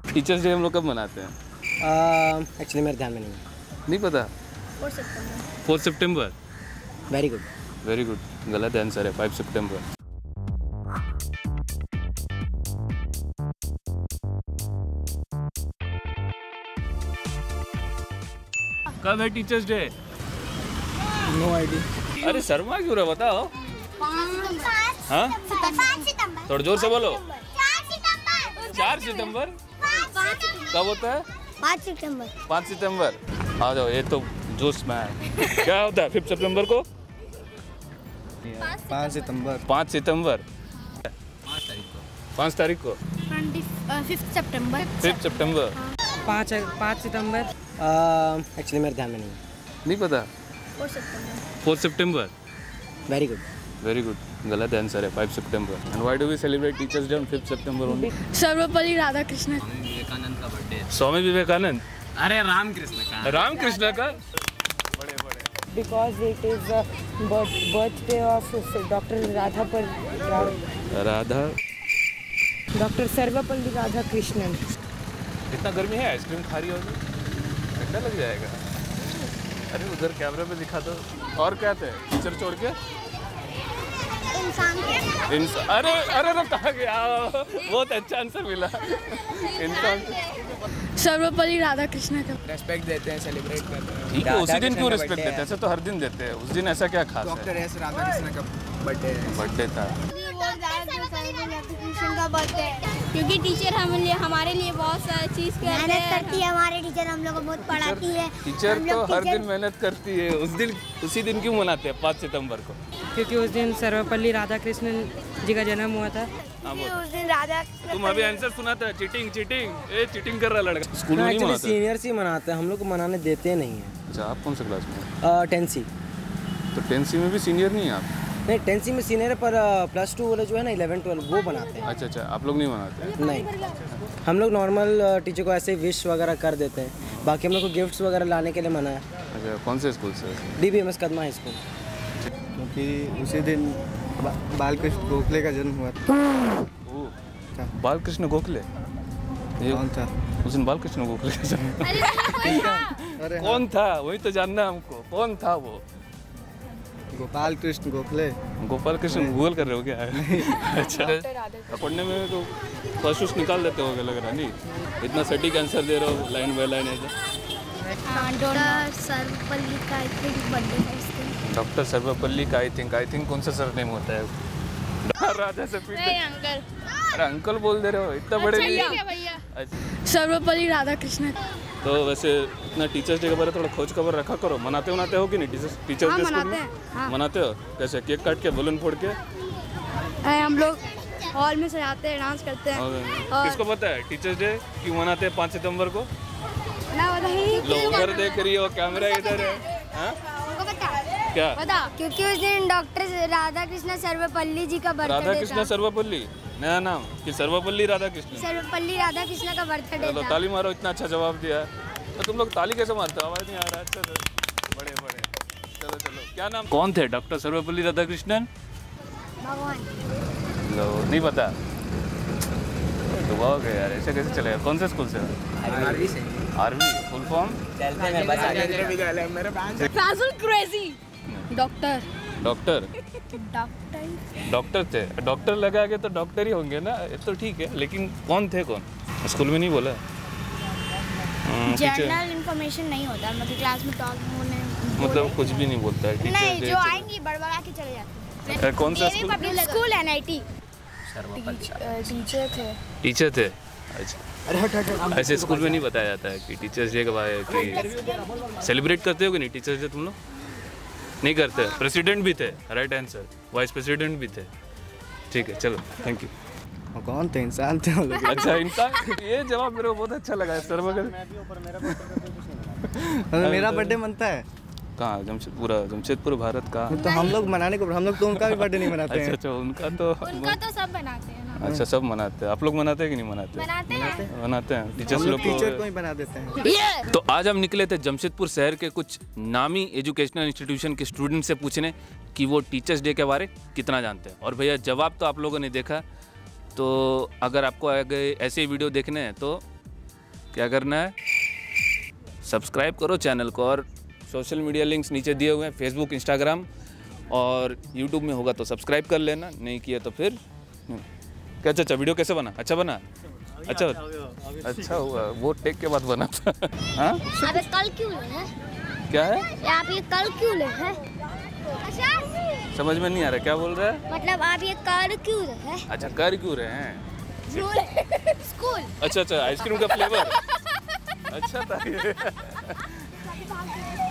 Teachers day हम लोग कब मनाते हैं? एक्चुअली मेरे ध्यान में नहीं है। नहीं पता। 4 सितंबर। Very good. वेरी गुड, गलत आंसर है, 5 सितंबर। कब है टीचर्स डे? No idea. अरे शर्मा क्यों रहा, बताओ। हाँ, थोड़ा जोर से बोलो। 4 सितंबर। कब होता है? 5 सितंबर। 5 सितंबर। आ जाओ, ये तो जोश में है। क्या होता है 5 सितंबर को? 5 सितंबर। 5 सितंबर। 5 तारीख को। 5 सितंबर। 5 सितंबर। 5 सितंबर। एक्चुअली मेरे ध्यान में नहीं है। नहीं पता। 4 सितंबर। Very good. वेरी गुड, गलत आंसर है, 5 सितंबर। And why do we celebrate teachers day on 5 September only? Sarvepalli Radhakrishnan. Vivekananda का बर्थडे। स्वामी विवेकानंद। अरे रामकृष्ण का। रामकृष्ण का। बड़े बड़े। Because it is birthday of Dr. Radha. Dr. Sarvepalli Radhakrishnan. इतना गर्मी है, आइसक्रीम खा रही होगी, ठंडा लग जाएगा। अरे उधर कैमरे पे दिखा दो। और क्या थे टीचर छोड़ के? इंसान। अरे अरे अरे कहाँ गया? बहुत अच्छा आंसर मिला। इंसान। सर्वपल्ली राधाकृष्णन का रेस्पेक्ट देते हैं, सेलिब्रेट करते हैं। ठीक है, उसी दिन क्यों रिस्पेक्ट देते हैं? ऐसे तो हर दिन देते हैं, उस दिन ऐसा क्या खास है? डॉक्टर एस राधाकृष्ण का बर्थडे था। का बर्थडे, क्योंकि टीचर हमारे लिए बहुत सारी चीज मेहनत करती है। हमारे टीचर हम लोग को बहुत पढ़ाती है। टीचर तो हर दिन मेहनत करती है, उसी दिन क्यों मनाते हैं 5 सितंबर को? क्योंकि उस दिन सर्वपल्ली राधाकृष्णन जी का जन्म हुआ था। उस दिन राधा। तुम अभी आंसर सुना था, चीटिंग चीटिंग। ए चीटिंग कर रहा लड़का। स्कूल में नहीं मनाते? सीनियर्स ही मनाते हैं, हम लोग को मनाने देते नहीं है। अच्छा, आप कौन सा क्लास में? 10th सी। तो 10th सी में भी सीनियर नहीं है आप? नहीं, 10th सी में सीनियर है, पर +2 वाले जो है ना 11 12 वो बनाते हैं। अच्छा अच्छा, आप लोग नहीं मनाते? नहीं, हम लोग नॉर्मल टीचर को ऐसे विश वगैरह कर देते हैं। बाकी हम लोग को गिफ्ट्स वगैरह लाने के लिए मना है। अच्छा, कौन से स्कूल से? DBMS Kadma high school. क्योंकि उसी दिन बालकृष्ण गोखले का जन्म हुआ था। बालकृष्ण गोखले? ये कौन था? उस दिन बालकृष्ण गोखले का जन्म। अरे कौन था वही तो जानना है हमको, कौन था वो? गोपाल कृष्ण गोखले। गोपाल कृष्ण गूगल कर रहे हो क्या? अच्छा, पढ़ने में तो फर्स्ट निकाल देते हो लग रहा नहीं, इतना सटीक आंसर दे रहे हो लाइन बाय लाइन ऐसा। डॉक्टर सर्वपल्ली का आई थिंक बर्थडे है इसका। डॉक्टर सर्वपल्ली का आई थिंक कौन सा सरनेम होता है? राजा से पीट। अंकल। अरे अंकल बोल दे रहे हो, इतना बड़े नहीं। भैया। सर्वपल्ली राधाकृष्णन। तो वैसे इतना टीचर्स डे के बारे में थोड़ा खोज खबर रखा करो। मनाते हो कि नहीं टीचर्स डे स्कूल में? मनाते हो कैसे? केक काट के, बलून फोड़ के? हम लोग हॉल में सजाते हैं, डांस करते हैं। किसको पता है टीचर्स डे क्यों मनाते हैं 5 सितंबर को? ना बताइए। लो उधर देख रही हो, कैमरा इधर है। हाँ? क्या पता? क्योंकि उस दिन डॉक्टर राधाकृष्ण सर्वपल्ली जी का बर्थडे था। राधाकृष्ण सर्वपल्ली नया नाम कि सर्वपल्ली राधाकृष्ण? सर्वपल्ली राधाकृष्ण का बर्थडे चलो था। ताली मारो, इतना अच्छा जवाब दिया। तो तुम लोग ताली कैसे मारते हो? आवाज नहीं आ रहा। अच्छा बड़े बड़े। चलो चलो, क्या नाम कौन थे डॉक्टर सर्वपल्ली राधाकृष्णन? भगवान। लो नहीं पता तो बहुत गया यार, ऐसे कैसे चलेगा? कौन से स्कूल से? आरवी से। RV full form? फाजुल क्रेजी। डॉक्टर। डॉक्टर डॉक्टर थे। डॉक्टर लगा के तो डॉक्टर ही होंगे ना, ये तो ठीक है, लेकिन कौन थे? कौन स्कूल में नहीं बोला? जनरल इंफॉर्मेशन नहीं होता, मतलब क्लास में टॉक होने मतलब कुछ भी नहीं बोलता है नहीं, जो आएंगी बड़बड़ा के चले जाते हैं। कौन सा school? Public school NIT। Teacher थे। अच्छा, ऐसे स्कूल में नहीं बताया जाता है कि टीचर्स डे के बारे कि सेलिब्रेट करते हो कि नहीं टीचर्स डे? तुम लोग नहीं करते? प्रेसिडेंट भी थे, राइट आंसर। वाइस प्रेसिडेंट भी थे। ठीक है, चलो थैंक यू। कौन थे? इंसान थे लोग। अच्छा इंसान। ये जवाब मेरे को बहुत अच्छा लगा सर। मगर मेरा बर्थडे मनता है कहाँ? जमशेदपुर भारत का। तो हम लोग मनाने को, हम लोग तो उनका भी बर्थडे नहीं मनाते हैं। अच्छा, उनका तो सब बनाते हैं ना। अच्छा, सब मनाते हैं। आप लोग मनाते हैं कि नहीं मनाते? मनाते हैं। टीचर्स लोग टीचर को ही बना देते हैं। तो आज हम निकले थे जमशेदपुर शहर के कुछ नामी एजुकेशनल इंस्टीट्यूशन के स्टूडेंट से पूछने कि वो टीचर्स डे के बारे कितना जानते हैं। और भैया जवाब तो आप लोगों ने देखा। तो अगर आपको आगे ऐसे वीडियो देखने हैं तो क्या करना है, सब्सक्राइब करो चैनल को, और सोशल मीडिया लिंक्स नीचे दिए हुए हैं, फेसबुक, इंस्टाग्राम और यूट्यूब में होगा तो सब्सक्राइब कर लेना, नहीं किया तो फिर क्या। अच्छा वीडियो कैसे बना? अच्छा बना? अच्छा हुआ, वो टेक के बाद बना था। हाँ आप ये कल क्यों ले हैं? क्या है? आप ये कल क्यों ले हैं? समझ में नहीं आ रहा क्या बोल रहा है। मतलब आप ये कर क्यों रहे हैं? अच्छा कर क्यों रहे हैं? स्कूल। अच्छा आइसक्रीम का फ्लेवर अच्छा था।